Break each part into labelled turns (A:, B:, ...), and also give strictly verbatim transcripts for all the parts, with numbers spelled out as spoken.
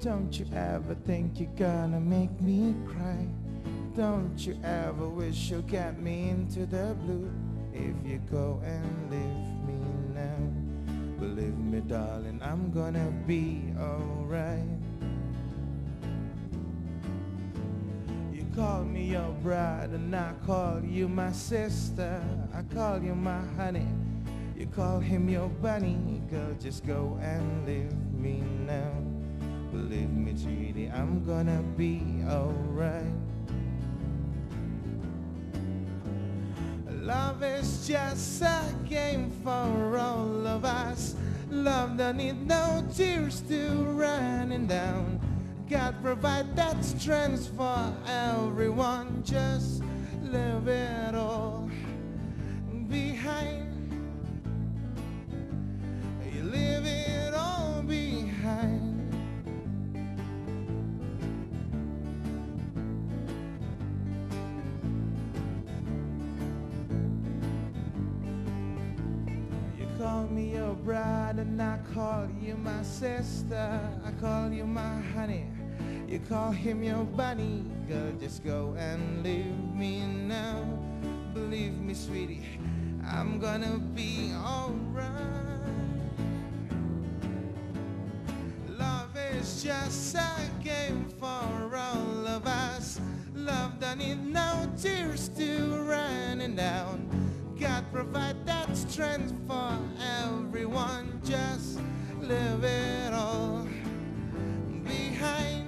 A: Don't you ever think you're gonna make me cry? Don't you ever wish you'll get me into the blue? If you go and leave me now, believe me darling, I'm gonna be alright. You call me your bride and I call you my sister. I call you my honey, you call him your bunny. Girl, just go and leave me now. Believe me, sweetie, I'm gonna be alright. Love is just a game for all of us. Love don't need no tears to running down. God provide that strength for everyone. Just leave it all behind. You leave it all behind. You call me your bride and I call you my sister. I call you my honey, you call him your bunny. Girl, just go and leave me now. Believe me, sweetie, I'm gonna be alright. Love is just a game for all of us. Love don't need no tears to running down. God provide that strength for everyone. Just leave it all behind.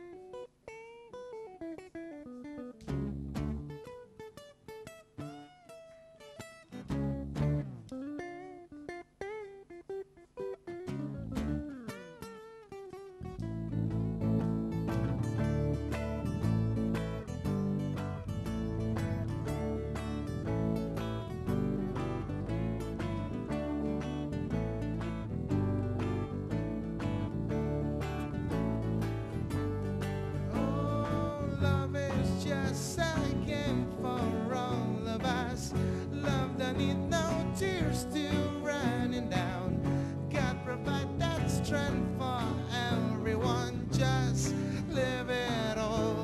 A: Just a game for all of us. Love don't need no tears to running down. God provide that strength for everyone. Just leave it all.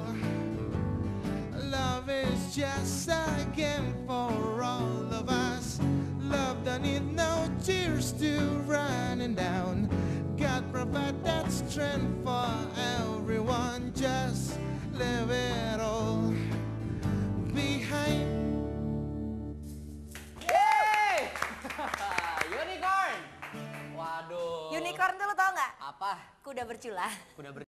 A: Love is just a game for all of us. Love don't need no tears to running down. God provide that strength for everyone. Just leave it all behind.
B: Yeay! Unicorn! Waduh.
C: Unicorn tuh lo tau nggak?
B: Apa?
C: Kuda bercula.
B: Kuda ber